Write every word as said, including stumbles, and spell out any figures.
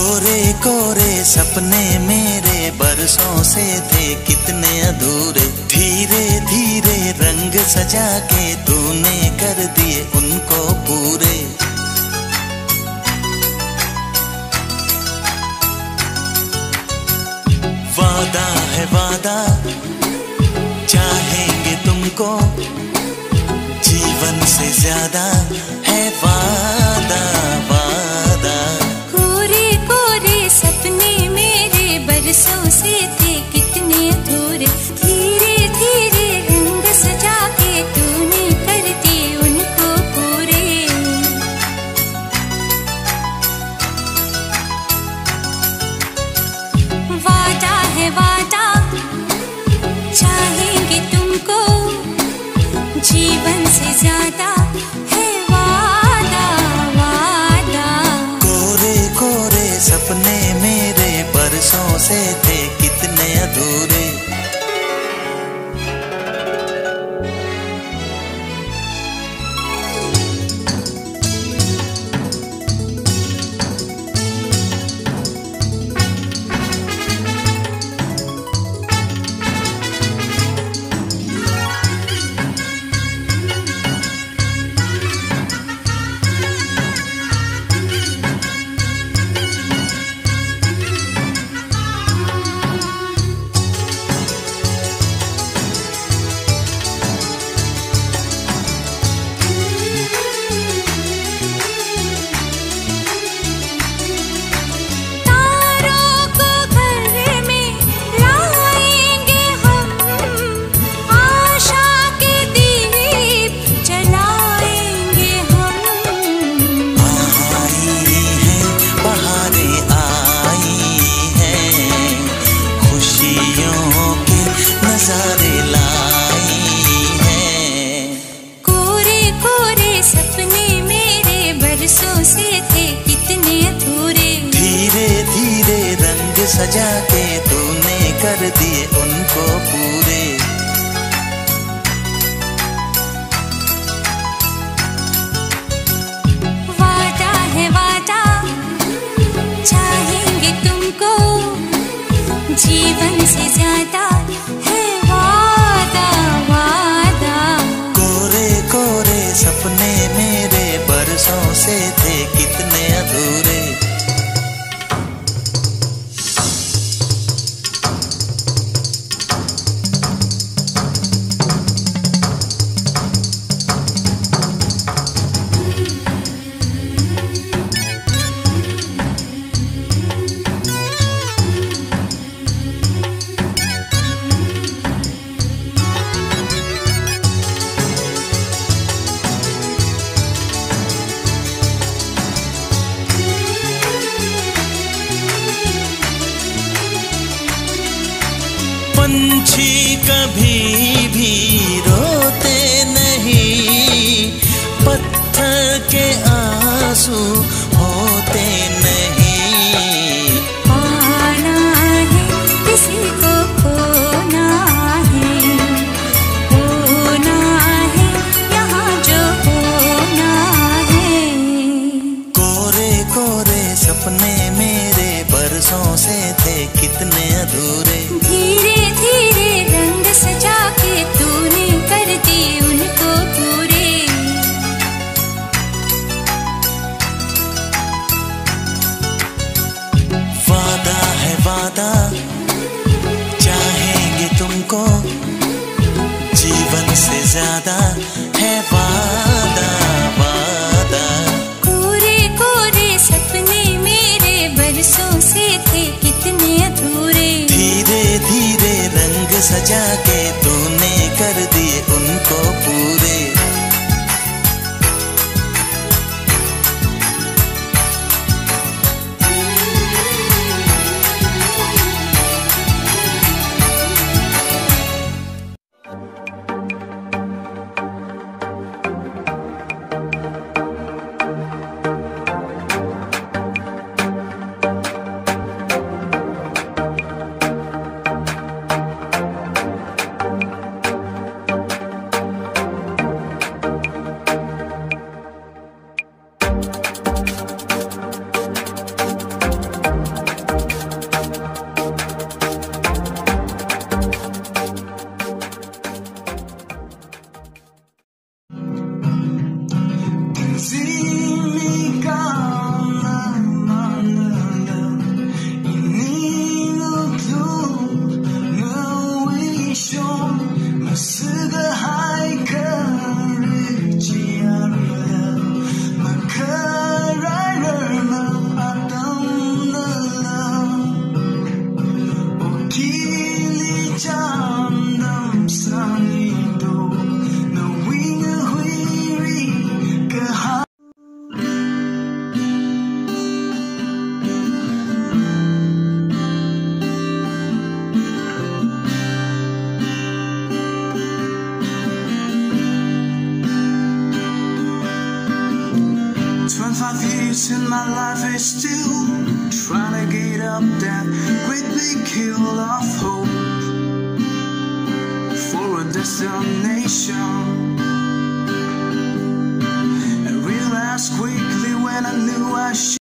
कोरे कोरे सपने मेरे बरसों से थे कितने अधूरे, धीरे धीरे रंग सजा के तूने कर दिए उनको पूरे। वादा है वादा चाहेंगे तुमको, जीवन से ज्यादा है वादा वादा। कोरे कोरे सपने मेरे बरसों से थे कितने अधूरे, धीरे धीरे रंग सजा के तूने कर दिए उनको पूरे। वादा है वादा चाहेंगे तुमको, जीवन से ज्यादा है वादा वादा। कोरे कोरे सपने मेरे बरसों से थे कितने अधूरे। सजा के तूने कर दिए उनको पूरे। वादा है वादा चाहेंगे तुमको, जीवन से ज्यादा है वादा वादा। कोरे कोरे सपने मेरे बरसों से थे कितने अधूरे। पंछी कभी भी रोते नहीं, पत्थर के आंसू होते नहीं। पाना है किसी को खोना है, होना है यहाँ जो होना है। कोरे कोरे सपने मेरे बरसों से थे कितने अधूरे। धीरे धीरे रंग सजा के तूने कर दिए उनको पूरे। वादा है वादा चाहेंगे तुमको, जीवन से ज्यादा है वादा वादा। कोरे कोरे सपने मेरे बरसों से थे कितने अधूरे, धीरे धीरे रंग सजा के तूने कर दिए उनको पूरे। in my life is still trying to get up that great big hill of hope for a destination. I realized quickly when I knew I should